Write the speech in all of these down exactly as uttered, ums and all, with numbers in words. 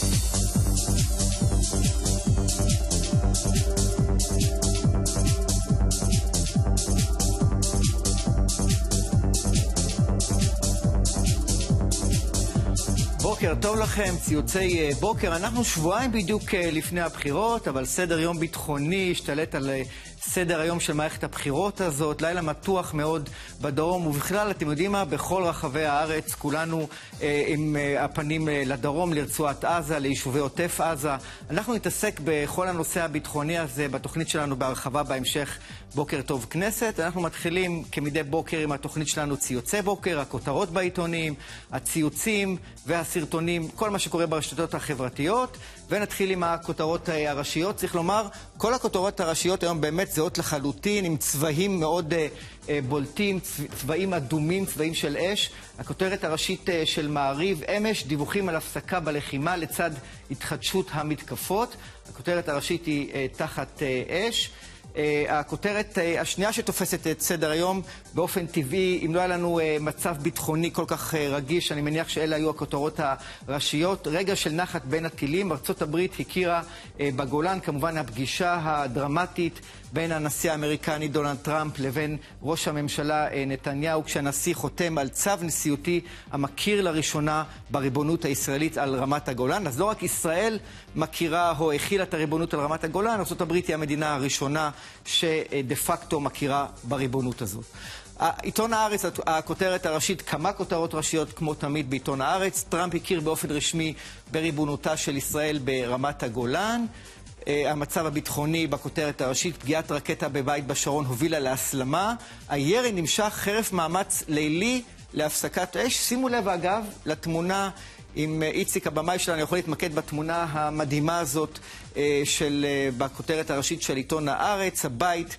בוקר טוב לכם, ציוצי בוקר. אנחנו שבועיים בדיוק לפני הבחירות, אבל סדר יום ביטחוני השתלט על סדר היום של מערכת הבחירות הזאת. לילה מתוח מאוד בדרום, ובכלל, אתם יודעים מה? בכל רחבי הארץ, כולנו אה, עם אה, הפנים אה, לדרום, לרצועת עזה, ליישובי עוטף עזה. אנחנו נתעסק בכל הנושא הביטחוני הזה בתוכנית שלנו בהרחבה בהמשך בוקר טוב כנסת. אנחנו מתחילים כמדי בוקר עם התוכנית שלנו ציוצי בוקר, הכותרות בעיתונים, הציוצים והסרטונים, כל מה שקורה ברשתות החברתיות. ונתחיל עם הכותרות הראשיות. צריך לומר, כל הכותרות הראשיות היום באמת זהות לחלוטין, עם צבעים מאוד uh, בולטים, צבעים אדומים, צבעים של אש. הכותרת הראשית uh, של מעריב, אמש, דיווחים על הפסקה בלחימה לצד התחדשות המתקפות. הכותרת הראשית היא uh, תחת uh, אש. Uh, הכותרת uh, השנייה שתופסת את סדר היום, באופן טבעי, אם לא היה לנו uh, מצב ביטחוני כל כך uh, רגיש, אני מניח שאלה היו הכותרות הראשיות. רגע של נחת בין הטילים, ארצות הברית הכירה uh, בגולן, כמובן הפגישה הדרמטית בין הנשיא האמריקני דונלד טראמפ לבין ראש הממשלה uh, נתניהו, כשהנשיא חותם על צו נשיאותי המכיר לראשונה בריבונות הישראלית על רמת הגולן. אז לא רק ישראל מכירה או הכילה את הריבונות על רמת הגולן, ארצות הברית היא המדינה הראשונה שדה פקטו מכירה בריבונות הזאת. עיתון הארץ, הכותרת הראשית, כמה כותרות ראשיות כמו תמיד בעיתון הארץ. טראמפ הכיר באופן רשמי בריבונותה של ישראל ברמת הגולן. המצב הביטחוני בכותרת הראשית, פגיעת רקטה בבית בשרון הובילה להסלמה. הירי נמשך חרף מאמץ לילי להפסקת אש. שימו לב אגב לתמונה עם איציק הבמאי שלנו, אני יכול להתמקד בתמונה המדהימה הזאת של, בכותרת הראשית של עיתון הארץ, הבית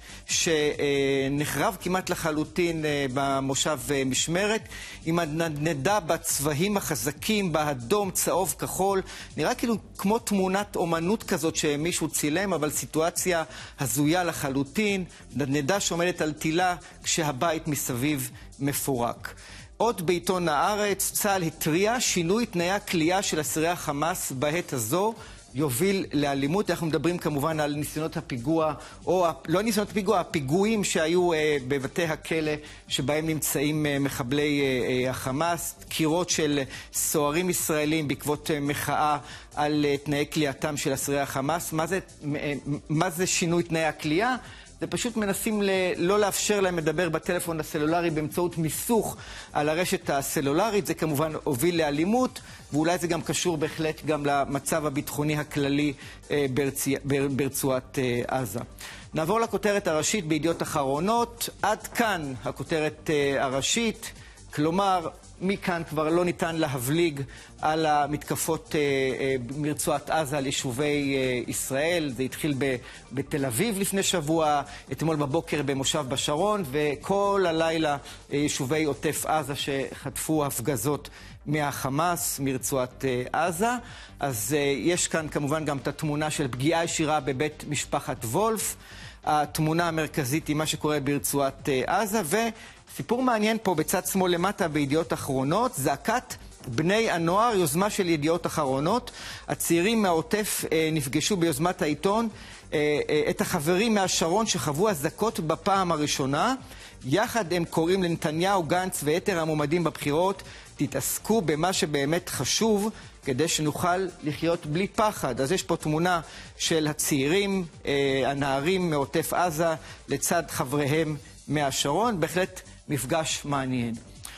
שנחרב כמעט לחלוטין במושב משמרת, עם הנדנדה בצבעים החזקים, באדום, צהוב, כחול. נראה כאילו כמו תמונת אומנות כזאת שמישהו צילם, אבל סיטואציה הזויה לחלוטין, נדנדה שעומדת על תילה כשהבית מסביב מפורק. עוד בעיתון הארץ, צה"ל התריע, שינוי תנאי הכלייה של אסירי החמאס בעת הזו יוביל לאלימות. אנחנו מדברים כמובן על ניסיונות הפיגוע, או לא ניסיונות הפיגוע, הפיגועים שהיו אה, בבתי הכלא שבהם נמצאים אה, מחבלי אה, החמאס, קירות של סוהרים ישראלים בעקבות אה, מחאה על אה, תנאי כליאתם של אסירי החמאס. מה זה, אה, מה זה שינוי תנאי הכלייה? זה פשוט מנסים ל- לא לאפשר להם לדבר בטלפון הסלולרי באמצעות מיסוך על הרשת הסלולרית. זה כמובן הוביל לאלימות, ואולי זה גם קשור בהחלט גם למצב הביטחוני הכללי אה, ברצ... בר... ברצועת אה, עזה. נעבור לכותרת הראשית בידיעות אחרונות. עד כאן הכותרת אה, הראשית, כלומר, מכאן כבר לא ניתן להבליג על המתקפות אה, אה, מרצועת עזה על יישובי אה, ישראל. זה התחיל ב, בתל אביב לפני שבוע, אתמול בבוקר במושב בשרון, וכל הלילה אה, יישובי עוטף עזה שחטפו הפגזות מהחמאס, מרצועת אה, עזה. אז אה, יש כאן כמובן גם את התמונה של פגיעה ישירה בבית משפחת וולף. התמונה המרכזית היא מה שקורה ברצועת אה, עזה, ו... סיפור מעניין פה בצד שמאל למטה בידיעות אחרונות, זעקת בני הנוער, יוזמה של ידיעות אחרונות. הצעירים מהעוטף אה, נפגשו ביוזמת העיתון אה, אה, את החברים מהשרון שחוו אזעקות בפעם הראשונה. יחד הם קוראים לנתניהו, גנץ ויתר המועמדים בבחירות, תתעסקו במה שבאמת חשוב כדי שנוכל לחיות בלי פחד. אז יש פה תמונה של הצעירים, אה, הנערים מעוטף עזה, לצד חבריהם מהשרון. בהחלט מפגש מעניין.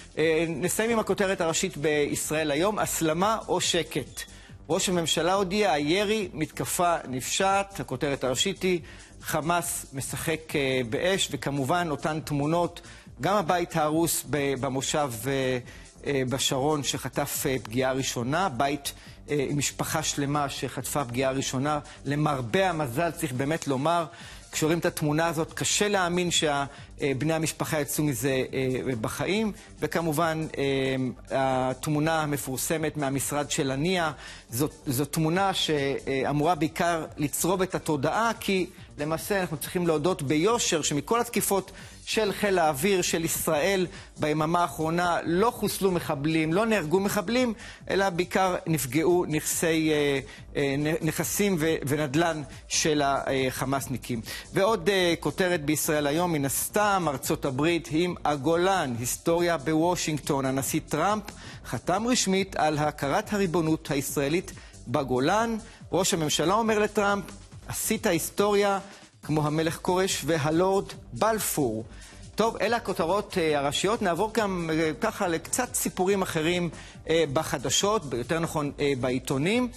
נסיים עם הכותרת הראשית בישראל היום, הסלמה או שקט. ראש הממשלה הודיע, הירי, מתקפה נפשעת. הכותרת הראשית היא, חמאס משחק באש, וכמובן אותן תמונות, גם הבית ההרוס במושב בשרון שחטף פגיעה ראשונה, בית עם משפחה שלמה שחטפה פגיעה ראשונה. למרבה המזל, צריך באמת לומר, כשרואים את התמונה הזאת, קשה להאמין בני המשפחה יצאו מזה בחיים, וכמובן התמונה המפורסמת מהמשרד של הנייה, זאת, זאת תמונה שאמורה בעיקר לצרוב את התודעה, כי למעשה אנחנו צריכים להודות ביושר שמכל התקיפות של חיל האוויר של ישראל ביממה האחרונה לא חוסלו מחבלים, לא נהרגו מחבלים, אלא בעיקר נפגעו נכסי, נכסים ונדל"ן של החמאסניקים. ועוד כותרת בישראל היום, מן הסתם, ארצות הברית עם הגולן, היסטוריה בוושינגטון. הנשיא טראמפ חתם רשמית על הכרת הריבונות הישראלית בגולן. ראש הממשלה אומר לטראמפ, עשית היסטוריה כמו המלך כורש והלורד בלפור. טוב, אלה הכותרות הראשיות. נעבור גם ככה לקצת סיפורים אחרים בחדשות, יותר נכון בעיתונים.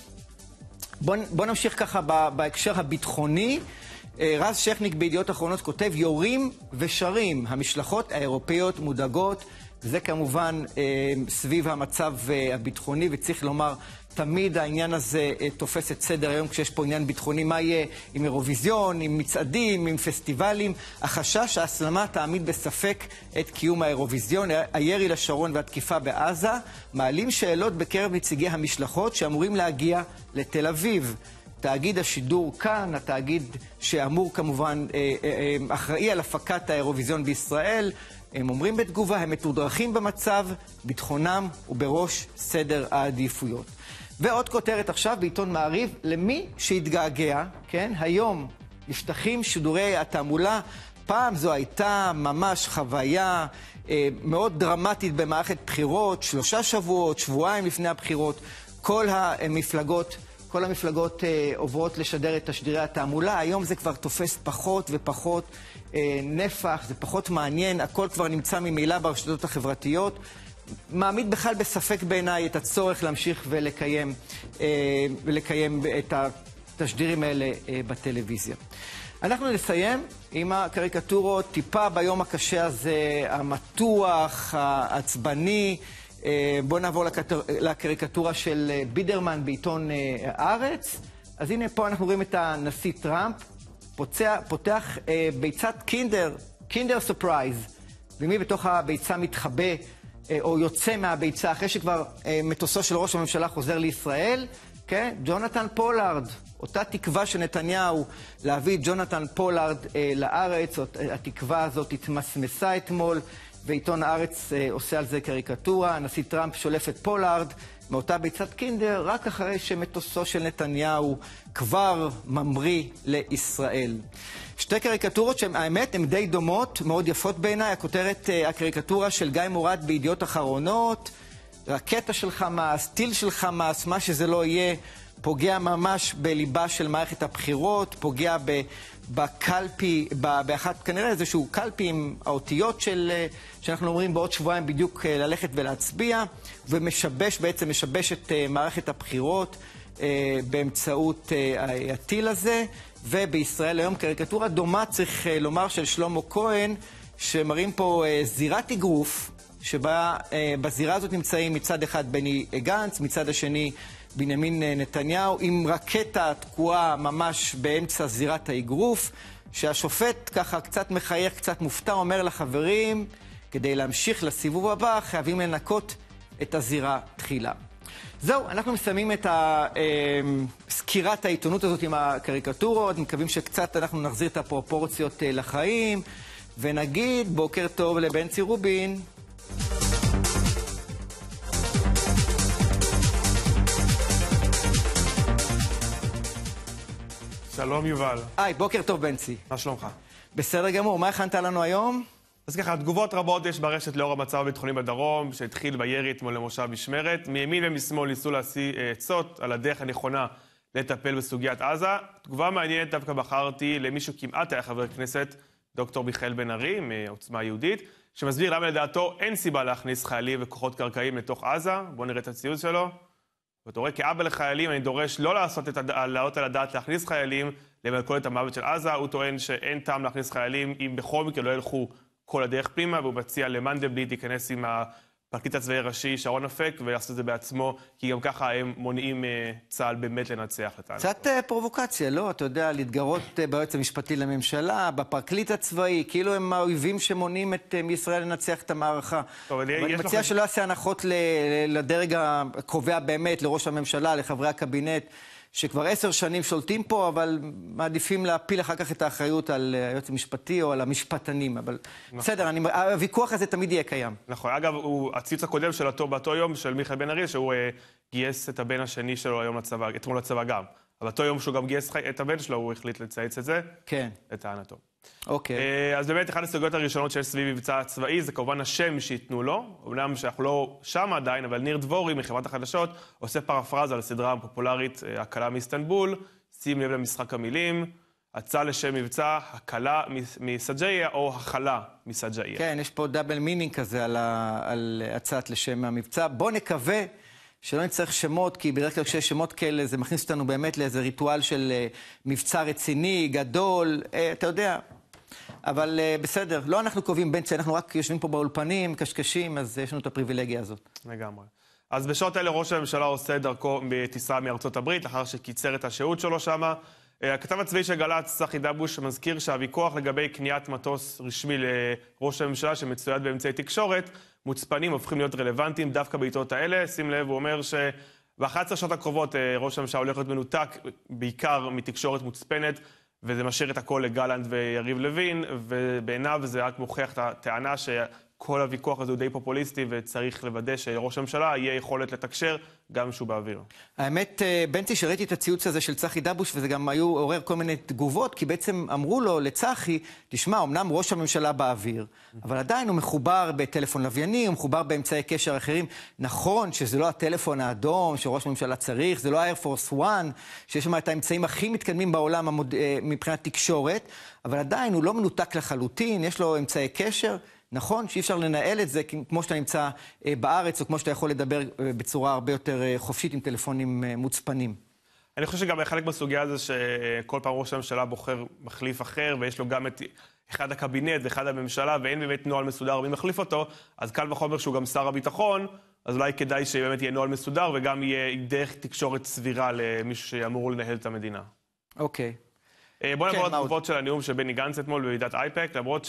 בוא, בוא נמשיך ככה בהקשר הביטחוני. רז שכניק בידיעות אחרונות כותב, יורים ושרים, המשלחות האירופאיות מודאגות. זה כמובן סביב המצב הביטחוני, וצריך לומר, תמיד העניין הזה תופס את סדר היום כשיש פה עניין ביטחוני. מה יהיה עם אירוויזיון, עם מצעדים, עם פסטיבלים? החשש, ההסלמה תעמיד בספק את קיום האירוויזיון. הירי לשרון והתקיפה בעזה מעלים שאלות בקרב נציגי המשלחות שאמורים להגיע לתל אביב. תאגיד השידור כאן, התאגיד שאמור כמובן אחראי על הפקת האירוויזיון בישראל, הם אומרים בתגובה, הם מתודרכים במצב, ביטחונם ובראש סדר העדיפויות. ועוד כותרת עכשיו בעיתון מעריב, למי שהתגעגע, כן? היום נפתחים שידורי התעמולה. פעם זו הייתה ממש חוויה אה, מאוד דרמטית במערכת בחירות, שלושה שבועות, שבועיים לפני הבחירות, כל המפלגות, כל המפלגות אה, עוברות לשדר את תשדירי התעמולה. היום זה כבר תופס פחות ופחות אה, נפח, זה פחות מעניין, הכל כבר נמצא ממילא ברשתות החברתיות. מעמיד בכלל בספק בעיניי את הצורך להמשיך ולקיים, אה, ולקיים את התשדירים האלה אה, בטלוויזיה. אנחנו נסיים עם הקריקטורות, טיפה ביום הקשה הזה, המתוח, העצבני. אה, בואו נעבור לקטור, לקריקטורה של בידרמן בעיתון אה, הארץ. אז הנה פה אנחנו רואים את הנשיא טראמפ, פוצע, פותח אה, ביצת קינדר, קינדר סופרייז. ומי בתוך הביצה מתחבא או יוצא מהביצה אחרי שכבר אה, מטוסו של ראש הממשלה חוזר לישראל, כן? ג'ונתן פולארד, אותה תקווה של נתניהו להביא את ג'ונתן פולארד אה, לארץ, אות, אה, התקווה הזאת התמסמסה אתמול, ועיתון הארץ אה, עושה על זה קריקטורה. הנשיא טראמפ שולף את פולארד מאותה ביצת קינדר רק אחרי שמטוסו של נתניהו כבר ממריא לישראל. שתי קריקטורות שהן, האמת, הן די דומות, מאוד יפות בעיניי. הכותרת, הקריקטורה של גיא מורד בידיעות אחרונות, רקטה של חמאס, טיל של חמאס, מה שזה לא יהיה, פוגע ממש בליבה של מערכת הבחירות, פוגע ב, בקלפי, ב, באחת, כנראה איזשהו קלפי עם האותיות של, שאנחנו אומרים בעוד שבועיים בדיוק ללכת ולהצביע, ומשבש, בעצם משבש את מערכת הבחירות באמצעות הטיל הזה. ובישראל היום קריקטורה דומה, צריך לומר, של שלמה כהן, שמראים פה זירת אגרוף, שבה בזירה הזאת נמצאים מצד אחד בני גנץ, מצד השני בנימין נתניהו, עם רקטה תקועה ממש באמצע זירת האגרוף, שהשופט ככה קצת מחייך, קצת מופתע, אומר לחברים, כדי להמשיך לסיבוב הבא, חייבים לנקות את הזירה תחילה. זהו, אנחנו מסיימים את סקירת העיתונות הזאת עם הקריקטורות, מקווים שקצת אנחנו נחזיר את הפרופורציות לחיים, ונגיד בוקר טוב לבנצי רובין. שלום יובל. היי, בוקר טוב בנצי. מה שלומך? בסדר גמור, מה הכנת לנו היום? אז ככה, תגובות רבות יש ברשת לאור המצב הביטחוני בדרום, שהתחיל בירי אתמול למושב משמרת. מימין ומשמאל ניסו להשיא עצות על הדרך הנכונה לטפל בסוגיית עזה. תגובה מעניינת דווקא בחרתי למישהו כמעט היה חבר כנסת, דוקטור מיכאל בן ארי, מעוצמה יהודית, שמסביר למה לדעתו אין סיבה להכניס חיילים וכוחות קרקעיים לתוך עזה. בואו נראה את הציוץ שלו. ואתה רואה, כאבא לחיילים, אני דורש לא לעשות את הד... לעלות על הדעת להכניס חיילים למלכודת המוות של עזה. הוא טוען שאין טעם להכניס חיילים אם בכל מקרה לא ילכו כל הדרך פנימה, והוא מציע למנדלבליט להיכנס עם הפרקליט הצבאי הראשי שרון אפק, ולעשות את זה בעצמו, כי גם ככה הם מונעים צה"ל באמת לנצח לטענתו. קצת פרובוקציה, לא? אתה יודע, להתגרות ביועץ המשפטי לממשלה, בפרקליט הצבאי, כאילו הם האויבים שמונעים את מישראל לנצח את המערכה. טוב, אבל אני מציע שלא יעשה הנחות לדרג הקובע באמת, לראש הממשלה, לחברי הקבינט, שכבר עשר שנים שולטים פה, אבל מעדיפים להפיל אחר כך את האחריות על היועץ המשפטי או על המשפטנים. אבל נכון. בסדר, אני, הוויכוח הזה תמיד יהיה קיים. נכון. אגב, הוא, הציוץ הקודם של אותו, באותו יום של מיכאל בן ארי, שהוא אה, גייס את הבן השני שלו היום לצבא, אתמול לצבא גם. אבל אותו יום שהוא גם גייס את הבן שלו, הוא החליט לצייץ את זה. כן. לטענתו. אוקיי. אז באמת, אחת הסוגיות הראשונות שיש סביב מבצע צבאי, זה כמובן השם שיתנו לו. אמנם שאנחנו לא שם עדיין, אבל ניר דבורי מחברת החדשות עושה פרפרזה על הסדרה הפופולרית הקלה מאיסטנבול. שים לב למשחק המילים, הצעה לשם מבצע, הקלה מסג'איה או החלה מסג'איה. כן, יש פה דאבל מינינג כזה על, ה... על הצעת לשם המבצע. בוא נקווה שלא נצטרך שמות, כי בדרך כלל כשיש שמות כאלה, זה מכניס אותנו באמת לאיזה ריטואל של מבצע רציני, גדול, אתה יודע. אבל בסדר, לא אנחנו קובעים בנצ'י, אנחנו רק יושבים פה באולפנים, קשקשים, אז יש לנו את הפריבילגיה הזאת. לגמרי. אז בשעות האלה ראש הממשלה עושה דרכו בטיסה מארצות הברית, לאחר שקיצר את השהות שלו שם. הכתב הצבאי של גל"צ, צחי דבוש, מזכיר שהוויכוח לגבי קניית מטוס רשמי לראש הממשלה שמצויד באמצעי תקשורת, מוצפנים הופכים להיות רלוונטיים דווקא בעיתות האלה. שים לב, הוא אומר שב-אחת עשרה שעות הקרובות ראש הממשלה הולך להיות מנותק בעיקר מתקשורת מוצפנת, וזה משאיר את הכל לגלנט ויריב לוין, ובעיניו זה רק מוכיח את הטענה שכל הוויכוח הזה הוא די פופוליסטי, וצריך לוודא שראש הממשלה יהיה יכולת לתקשר גם שהוא באוויר. האמת, בנצי, שראיתי את הציוץ הזה של צחי דבוש, וזה גם היו עורר כל מיני תגובות, כי בעצם אמרו לו, לצחי, תשמע, אמנם ראש הממשלה באוויר, אבל עדיין הוא מחובר בטלפון לווייני, הוא מחובר באמצעי קשר אחרים. נכון שזה לא הטלפון האדום שראש הממשלה צריך, זה לא ה-Air Force One, שיש שם את האמצעים הכי מתקדמים בעולם המוד... מבחינת תקשורת, אבל עדיין הוא לא מנותק לחלוטין, יש לו אמצעי קשר. נכון שאי אפשר לנהל את זה כמו שאתה נמצא בארץ, או כמו שאתה יכול לדבר בצורה הרבה יותר חופשית עם טלפונים מוצפנים. אני חושב שגם חלק בסוגיה הזה שכל פעם ראש הממשלה בוחר מחליף אחר, ויש לו גם את אחד הקבינט ואחד הממשלה, ואין באמת נוהל מסודר מי מחליף אותו, אז קל וחומר שהוא גם שר הביטחון, אז אולי כדאי שבאמת יהיה נוהל מסודר, וגם יהיה דרך תקשורת סבירה למישהו שאמור לנהל את המדינה. אוקיי. בוא נעבור לתגובות של הנאום של בני גנץ אתמול בוועידת אייפק, למרות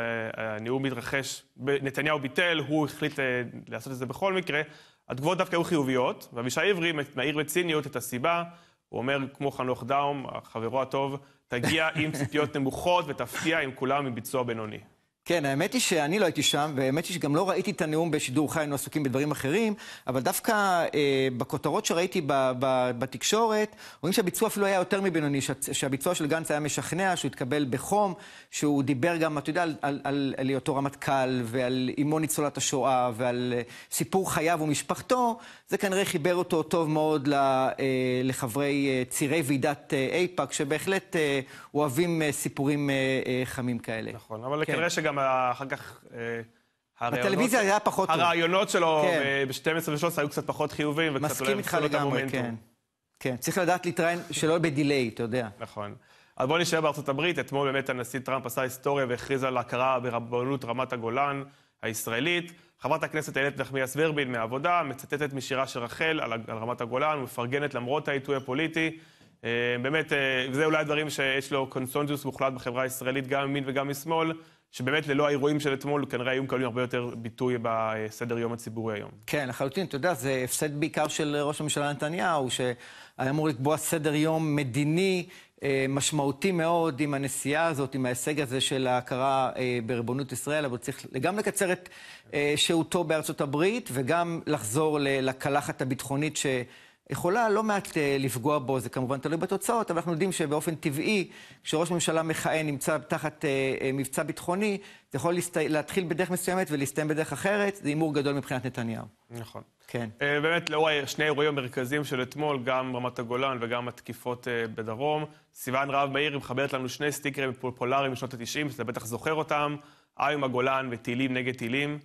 שהנאום מתרחש, נתניהו ביטל, הוא החליט לעשות את זה בכל מקרה, התגובות דווקא היו חיוביות, ואבישי עברי מעיר בציניות את הסיבה, הוא אומר כמו חנוך דאום, חברו הטוב, תגיע עם ציפיות נמוכות ותפתיע עם כולם עם ביצוע בינוני. כן, האמת היא שאני לא הייתי שם, והאמת היא שגם לא ראיתי את הנאום בשידור חי, היינו עסוקים בדברים אחרים, אבל דווקא אה, בכותרות שראיתי ב, ב, בתקשורת, רואים שהביצוע אפילו היה יותר מבינוני, שהביצוע של גנץ היה משכנע, שהוא התקבל בחום, שהוא דיבר גם, אתה יודע, על, על, על, על אותו רמטכ"ל, ועל אימו ניצולת השואה, ועל אה, סיפור חייו ומשפחתו, זה כנראה חיבר אותו טוב מאוד ל, אה, לחברי אה, צירי ועידת אה, אייפק, שבהחלט אה, אוהבים אה, סיפורים אה, אה, חמים כאלה. נכון, אבל כן. כנראה שגם אחר כך הטלוויזיה היה פחות טוב. הרעיונות שלו ב-שתים עשרה ושלוש עשרה היו קצת פחות חיובים, וקצת אולי מסכים איתך לגמרי, כן. כן, צריך לדעת להתראיין שלא בדיליי, אתה יודע. נכון. אז בואו נשאר בארצות הברית. אתמול באמת הנשיא טראמפ עשה היסטוריה והכריז על הכרה ברבנות רמת הגולן הישראלית. חברת הכנסת איילת נחמיאס ורבין מהעבודה מצטטת משירה של רחל על רמת הגולן, מפרגנת למרות העיתוי הפוליטי. באמת, זה אולי הדברים שיש לו קונסנזוס מוחלט בחברה הישראלית, גם מימין וגם משמאל, שבאמת ללא האירועים של אתמול, כנראה היו מקבלים הרבה יותר ביטוי בסדר יום הציבורי היום. כן, לחלוטין, אתה יודע, זה הפסד בעיקר של ראש הממשלה נתניהו, שהיה אמור לקבוע סדר יום מדיני משמעותי מאוד עם הנסיעה הזאת, עם ההישג הזה של ההכרה בריבונות ישראל, אבל צריך גם לקצר את שהותו בארצות הברית, וגם לחזור לקלחת הביטחונית ש... יכולה לא מעט לפגוע בו, זה כמובן תלוי בתוצאות, אבל אנחנו יודעים שבאופן טבעי, כשראש ממשלה מכהן נמצא תחת מבצע ביטחוני, זה יכול להתחיל בדרך מסוימת ולהסתיים בדרך אחרת, זה הימור גדול מבחינת נתניהו. נכון. כן. באמת, לאור שני אירועים המרכזיים של אתמול, גם רמת הגולן וגם התקיפות בדרום, סיוון רהב מאיר מחברת לנו שני סטיקרים פופולריים בשנות ה-תשעים, שאתה בטח זוכר אותם, עם הגולן וטילים נגד טילים.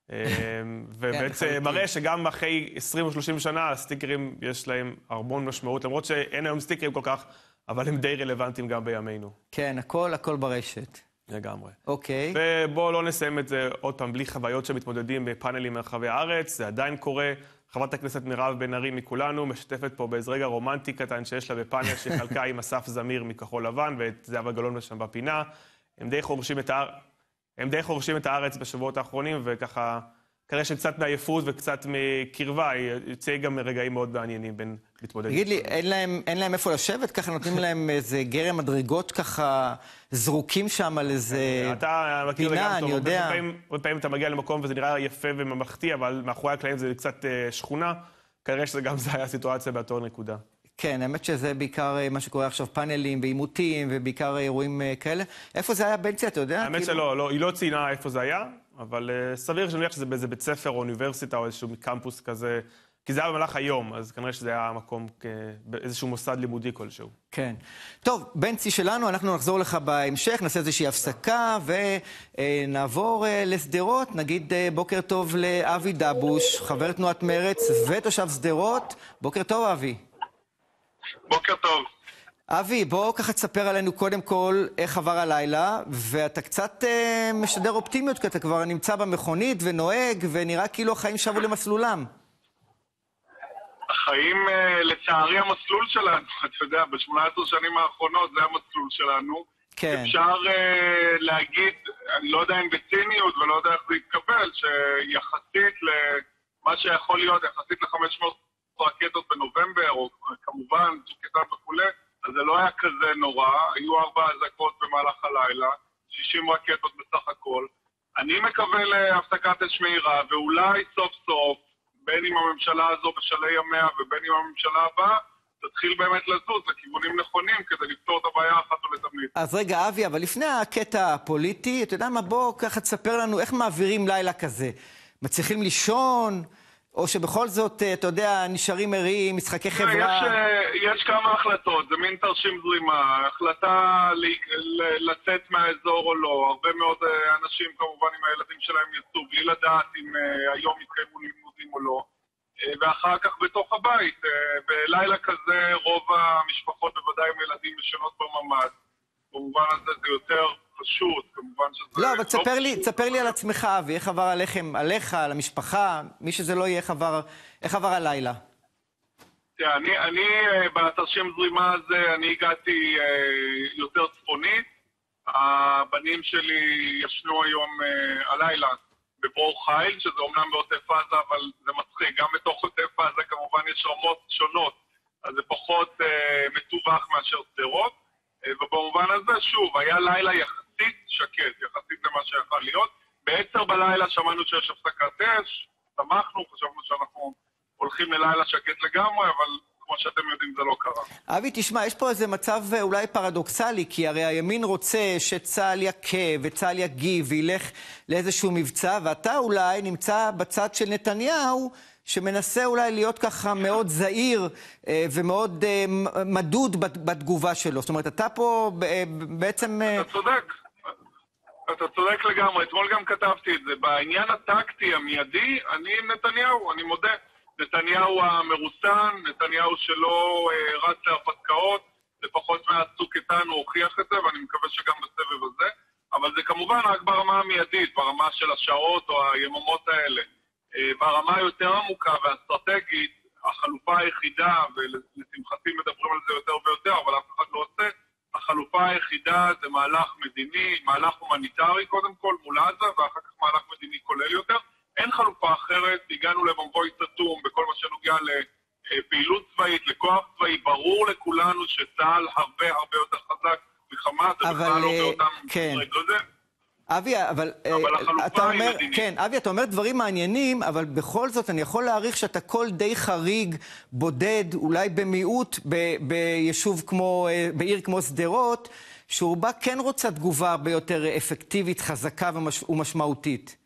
ובעצם מראה שגם אחרי עשרים או שלושים שנה הסטיקרים יש להם המון משמעות, למרות שאין היום סטיקרים כל כך, אבל הם די רלוונטיים גם בימינו. כן, הכל, הכל ברשת. לגמרי. אוקיי. ובואו לא נסיים את זה עוד פעם בלי חוויות שמתמודדים בפאנלים מרחבי הארץ, זה עדיין קורה. חברת הכנסת מירב בן ארי מכולנו משתפת פה באיזה רגע רומנטי קטן שיש לה בפאנל שחלקה עם אסף זמיר מכחול לבן ואת זהבה גלאון שם בפינה. הם די חורשים את הארץ, הם די חורשים את הארץ בשבועות האחרונים, וככה כנראה שקצת מעייפות וקצת מקרבה, יוצא גם רגעים מאוד מעניינים בין מתמודדים. תגיד לי, אין להם, אין להם איפה לשבת? ככה נותנים להם איזה גרם מדרגות ככה זרוקים שם על איזה פינה, אני יודע. הרבה פעמים אתה מגיע למקום וזה נראה יפה וממלכתי, אבל מאחורי הקלעים זה קצת שכונה. כנראה שזה גם זה היה סיטואציה באותו נקודה. כן, האמת שזה בעיקר מה שקורה עכשיו, פאנלים ועימותים, ובעיקר אירועים כאלה. איפה זה היה, בנצי, אתה יודע? האמת שלא, לא, היא לא ציינה איפה זה היה, אבל uh, סביר שאני מניח שזה באיזה בית ספר או אוניברסיטה או איזשהו קמפוס כזה, כי זה היה במהלך היום, אז כנראה שזה היה מקום, באיזשהו מוסד לימודי כלשהו. כן. טוב, בנצי שלנו, אנחנו נחזור לך בהמשך, נעשה איזושהי הפסקה, ונעבור לסדרות. נגיד בוקר טוב לאבי דבוש, חבר תנועת מרץ ותושב סדרות. בוקר טוב, אבי. בוקר טוב. אבי, בוא ככה תספר עלינו קודם כל איך עבר הלילה, ואתה קצת אה, משדר אופטימיות, כי אתה כבר נמצא במכונית ונוהג, ונראה כאילו החיים שבו למסלולם. החיים, אה, לצערי המסלול שלנו, אתה יודע, ב-שמונה עשרה שנים האחרונות זה המסלול שלנו. כן. אפשר אה, להגיד, אני לא יודע אם בציניות ולא יודע איך זה יתקבל, שיחסית למה שיכול להיות, יחסית ל-חמש מאות רקטות בנובמבר, או כמובן, צוקטן וכולי, אז זה לא היה כזה נורא, היו ארבע אזעקות במהלך הלילה, שישים רקטות בסך הכל. אני מקווה להפסקת אש מהירה, ואולי סוף סוף, בין עם הממשלה הזו בשלהי ימיה ובין עם הממשלה הבאה, תתחיל באמת לזוז לכיוונים נכונים כדי לפתור את הבעיה אחת ולתמיד. אז רגע, אבי, אבל לפני הקטע הפוליטי, אתה יודע מה, בוא ככה תספר לנו איך מעבירים לילה כזה. מצליחים לישון? או שבכל זאת, אתה יודע, נשארים ערים, משחקי חברה? יש, יש כמה החלטות, זה מין תרשים זרימה, החלטה לצאת מהאזור או לא, הרבה מאוד אנשים כמובן עם הילדים שלהם יצאו, בלי לדעת אם היום יתקיימו לימודים או לא, ואחר כך בתוך הבית, בלילה כזה רוב המשפחות בוודאי עם ילדים ישנות בממ"ד, במובן הזה זה יותר פשוט, כמובן שזה... לא, אבל תספר לי, תספר לי על עצמך, אבי, איך עבר עליכם, עליך, על המשפחה, מי שזה לא יהיה, איך עבר, איך עבר הלילה? תראה, אני, אני בתרשים זרימה הזה, אני הגעתי יותר צפונית, הבנים שלי ישנו היום הלילה בברור חיל, שזה אומנם בעוטף עזה, אבל זה מצחיק, גם בתוך עוטף עזה כמובן יש רמות שונות, אז זה פחות מטווח מאשר סדרות, ובמובן הזה, שוב, היה לילה יחסית שקט, יחסית למה שיכול להיות. בעשר בלילה שמענו שיש הפסקת אש, שמחנו, חשבנו שאנחנו הולכים ללילה שקט לגמרי, אבל כמו שאתם יודעים זה לא קרה. אבי, תשמע, יש פה איזה מצב אולי פרדוקסלי, כי הרי הימין רוצה שצה"ל יכה וצה"ל יגיב וילך לאיזשהו מבצע, ואתה אולי נמצא בצד של נתניהו, שמנסה אולי להיות ככה מאוד זהיר ומאוד מדוד בתגובה שלו. זאת אומרת, אתה פה בעצם... אתה צודק. אתה צודק לגמרי. אתמול גם כתבתי את זה. בעניין הטקטי המיידי, אני עם נתניהו, אני מודה. נתניהו המרוסן, נתניהו שלא רץ להרפתקאות, זה פחות מהצוק איתן, הוא הוכיח את זה, ואני מקווה שגם בסבב הזה. אבל זה כמובן רק ברמה המיידית, ברמה של השעות או היממות האלה. ברמה יותר עמוקה ואסטרטגית, החלופה היחידה, ולשמחתי מדברים על זה יותר ויותר, אבל אף אחד לא עושה, החלופה היחידה זה מהלך מדיני, מהלך הומניטרי קודם כל מול עזה, ואחר כך מהלך מדיני כולל יותר. אין חלופה אחרת, הגענו למבוי סתום בכל מה שנוגע לפעילות צבאית, לכוח צבאי, ברור לכולנו שצה"ל הרבה הרבה יותר חזק מחמאס, ובכלל לא באותם רגע. אבי, אבל, אתה אומר, כן, אבי, אתה אומר דברים מעניינים, אבל בכל זאת אני יכול להעריך שאתה קול די חריג, בודד, אולי במיעוט, ביישוב כמו, בעיר כמו סדרות, שהוא בה כן רוצה תגובה הרבה יותר אפקטיבית, חזקה ומשמעותית.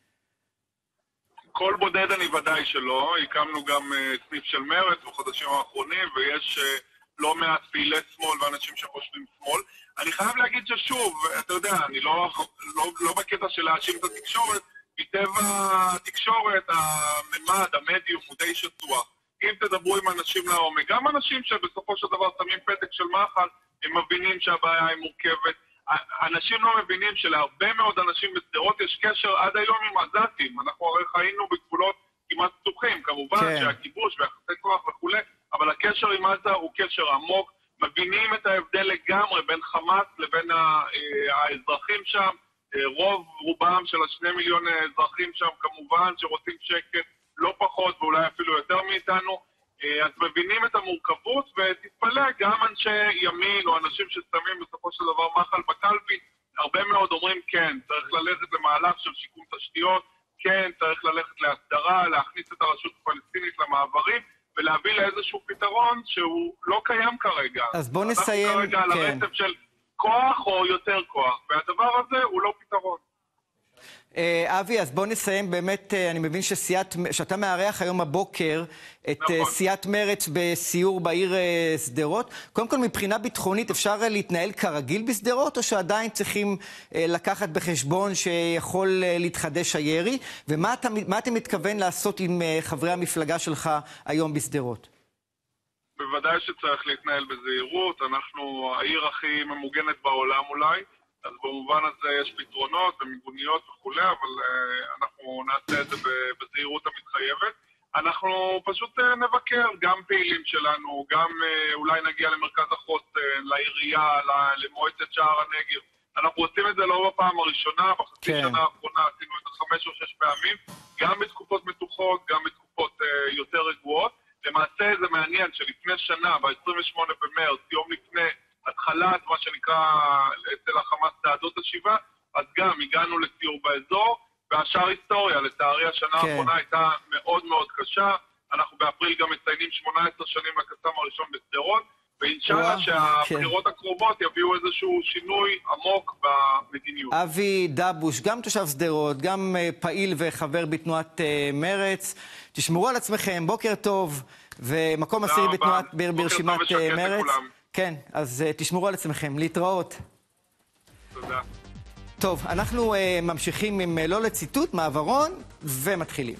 כל בודד אני ודאי שלא, הקמנו גם סניף של מרץ בחודשים האחרונים, ויש לא מעט פעילי שמאל ואנשים שחושבים שמאל. אני חייב להגיד ששוב, אתה יודע, אני לא, לא, לא בקטע של להאשים את התקשורת, מטבע התקשורת, הממד, המדיום, הוא די שטוח. אם תדברו עם אנשים לעומק, גם אנשים שבסופו של דבר שמים פתק של מחל, הם מבינים שהבעיה היא מורכבת. אנשים לא מבינים שלהרבה מאוד אנשים בשדרות יש קשר עד היום עם עזתים. אנחנו הרי חיינו בגבולות כמעט פתוחים, כמובן כן. שהכיבוש ויחסי כוח וכו', אבל הקשר עם עזה הוא קשר עמוק. מבינים את ההבדל לגמרי בין חמאס לבין האזרחים שם. רוב רובם של השני מיליון אזרחים שם כמובן שרוצים שקט לא פחות ואולי אפילו יותר מאיתנו. אז מבינים את המורכבות, ותתפלא גם אנשי ימין או אנשים ששמים בסופו של דבר מחל בקלפי, הרבה מאוד אומרים כן, צריך ללכת למהלך של שיקום תשתיות, כן, צריך ללכת להסדרה, להכניס את הרשות הפלסטינית למעברים, ולהביא לאיזשהו פתרון שהוא לא קיים כרגע. אז בוא נסיים, אנחנו כרגע על כן. הרצף של כוח או יותר כוח, והדבר הזה הוא לא פתרון. אבי, אז בוא נסיים באמת, אני מבין שסיעת, שאתה מארח היום הבוקר את נכון. סיעת מרץ בסיור בעיר שדרות. קודם כל, מבחינה ביטחונית, אפשר להתנהל כרגיל בשדרות, או שעדיין צריכים לקחת בחשבון שיכול להתחדש הירי? ומה אתה, מה אתה מתכוון לעשות עם חברי המפלגה שלך היום בשדרות? בוודאי שצריך להתנהל בזהירות. אנחנו העיר הכי ממוגנת בעולם אולי. אז במובן הזה יש פתרונות ומיגוניות וכו', אבל uh, אנחנו נעשה את זה בזהירות המתחייבת. אנחנו פשוט uh, נבקר גם פעילים שלנו, גם uh, אולי נגיע למרכז החוסן, לעירייה, למועצת שער הנגב. אנחנו עושים את זה לא בפעם הראשונה, בחצי כן. שנה האחרונה עשינו את זה חמש או שש פעמים, גם בתקופות מתוחות, גם בתקופות uh, יותר רגועות. למעשה זה מעניין שלפני שנה, ב-עשרים ושמונה במרץ, יום לפני, התחלת מה שנקרא אצל החמאס צעדות השיבה, אז גם הגענו לסיור באזור, והשאר היסטוריה, לצערי השנה כן. האחרונה הייתה מאוד מאוד קשה, אנחנו באפריל גם מציינים שמונה עשרה שנים לקסאם הראשון בשדרות, ואינשאללה שהבחירות כן. הקרובות יביאו איזשהו שינוי עמוק במדיניות. אבי דבוש, גם תושב שדרות, גם פעיל וחבר בתנועת מרץ, תשמרו על עצמכם, בוקר טוב, ומקום עשירי בתנועת ברשימת מרץ. כן, אז uh, תשמרו על עצמכם, להתראות. תודה. טוב, אנחנו uh, ממשיכים עם uh, לא לציטוט, מעברון, ומתחילים.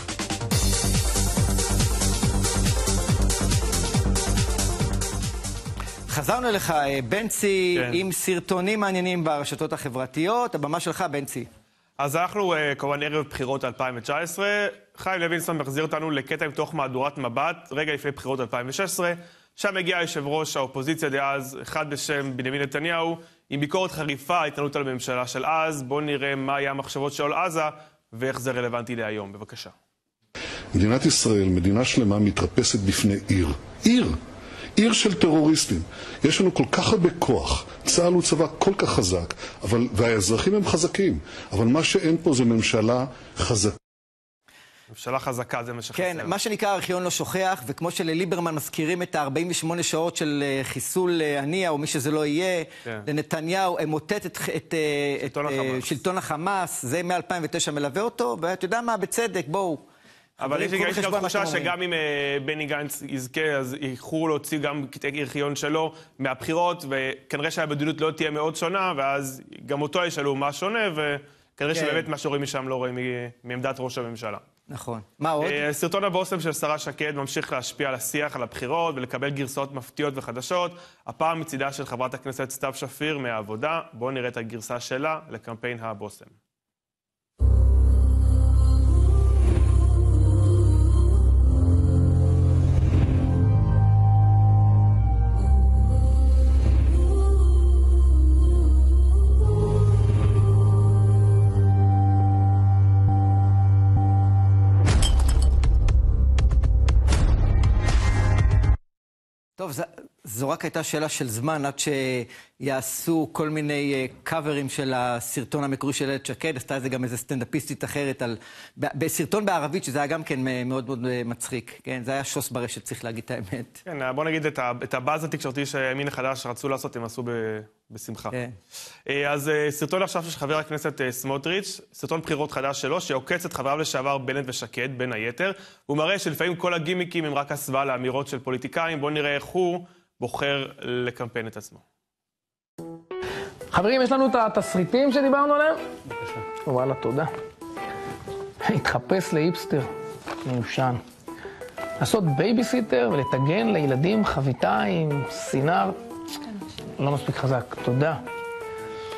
חזרנו לך, uh, בנצי, כן. עם סרטונים מעניינים ברשתות החברתיות. הבמה שלך, בנצי. אז אנחנו, uh, כמובן, ערב בחירות אלפיים תשע עשרה. חיים לוינסון מחזיר אותנו לקטע מתוך מהדורת מבט, רגע לפני בחירות אלפיים שש עשרה. שם הגיע יושב ראש האופוזיציה דאז, אחד בשם בנימין נתניהו, עם ביקורת חריפה, התנהלות על הממשלה של אז. בואו נראה מה היה המחשבות של עזה, ואיך זה רלוונטי להיום. בבקשה. מדינת ישראל, מדינה שלמה, מתרפסת בפני עיר. עיר! עיר של טרוריסטים. יש לנו כל כך הרבה כוח. צה"ל הוא צבא כל כך חזק, אבל, והאזרחים הם חזקים. אבל מה שאין פה זה ממשלה חזקה. ממשלה חזקה, זה מה שחסר. כן, מה שנקרא ארכיון לא שוכח, וכמו שלליברמן מזכירים את ה-ארבעים ושמונה שעות של חיסול הנייה, או מי שזה לא יהיה, כן. לנתניהו, אמוטט את, את, את, את שלטון החמאס, זה מ-אלפיים ותשע מלווה אותו, ואתה יודע מה, בצדק, בואו. אבל יש לי גם תחושה שגם אם בני גנץ יזכה, אז יוכלו להוציא גם קטעי ארכיון שלו מהבחירות, וכנראה שהמדיניות לא תהיה מאוד שונה, ואז גם אותו ישאלו מה שונה, וכנראה כן. שבאמת מה שרואים משם לא רואים מעמדת ראש הממשלה. נכון. מה עוד? סרטון הבושם של שרה שקד ממשיך להשפיע על השיח, על הבחירות, ולקבל גרסאות מפתיעות וחדשות. הפעם מצידה של חברת הכנסת סתיו שפיר מהעבודה. בואו נראה את הגרסה שלה לקמפיין הבושם. טוב, זו רק הייתה שאלה של זמן עד שיעשו כל מיני קאברים של הסרטון המקורי של איילת שקד. עשתה את זה גם איזה סטנדאפיסטית אחרת על... בסרטון בערבית, שזה היה גם כן מאוד מאוד מצחיק. כן, זה היה שוס ברשת, צריך להגיד את האמת. כן, בוא נגיד את הבאז התקשורתי שהימין החדש רצו לעשות, הם עשו בשמחה. כן. אז סרטון עכשיו של חבר הכנסת סמוטריץ', סרטון בחירות חדש שלו, שעוקץ את חבריו לשעבר בנט ושקד, בין היתר. הוא מראה שלפעמים כל הגימיקים הם רק הסוואה לאמירות של פוליטיקאים. בואו נראה איך הוא בוחר לקמפיין את עצמו. חברים, יש לנו את התסריטים שדיברנו עליהם? בבקשה. וואלה, תודה. התחפש לאיפסטר, מיושן. לעשות בייביסיטר ולטגן לילדים חביתה עם סינר. לא מספיק חזק, תודה.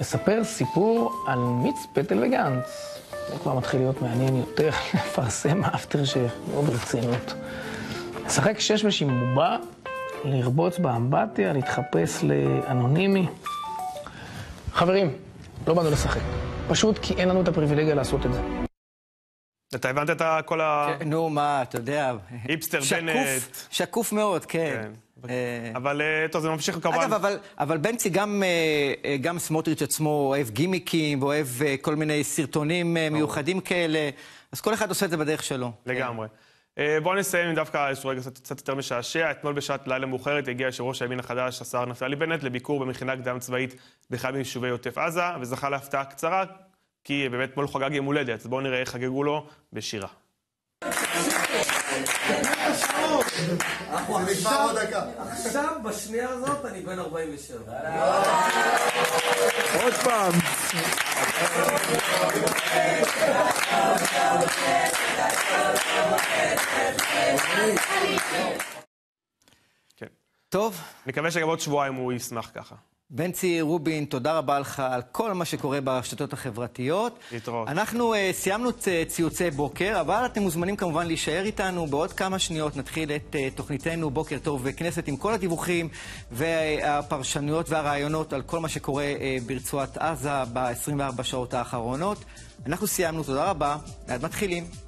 לספר סיפור על מיץ, פטל וגנץ. זה כבר מתחיל להיות מעניין יותר, לפרסם האפטר שף, מאוד רצינות. לשחק שש בשימובה, לרבוץ באמבטיה, להתחפש לאנונימי. חברים, לא באנו לשחק. פשוט כי אין לנו את הפריבילגיה לעשות את זה. אתה הבנת את כל ה... נו, מה, אתה יודע... היפסטר בנט. שקוף מאוד, כן. אבל טוב, זה ממשיך כמובן... אגב, אבל בנצי גם סמוטריץ' עצמו אוהב גימיקים, ואוהב כל מיני סרטונים מיוחדים כאלה, אז כל אחד עושה את זה בדרך שלו. לגמרי. בואו נסיים עם דווקא איזשהו רגע קצת יותר משעשע. אתמול בשעת לילה מאוחרת הגיע יושב ראש הימין החדש, השר נפתלי בנט, לביקור במכינה קדם צבאית באחד מיישובי עוטף עזה, וזכה להפתעה קצרה, כי באמת אתמול חגג יום הולדת. אז בואו נראה איך חגגו לו בשירה. עכשיו, בשנייה הזאת, אני בן ארבעים ושבע. עוד פעם. טוב. מקווה שגם עוד שבועיים הוא ישמח ככה. בנצי רובין, תודה רבה לך על כל מה שקורה ברשתות החברתיות. להתראות. אנחנו uh, סיימנו את uh, ציוצי בוקר, אבל אתם מוזמנים כמובן להישאר איתנו. בעוד כמה שניות נתחיל את uh, תוכניתנו בוקר טוב וכנסת עם כל הדיווחים והפרשנויות והרעיונות על כל מה שקורה uh, ברצועת עזה ב-עשרים וארבע שעות האחרונות. אנחנו סיימנו, תודה רבה, עד מתחילים.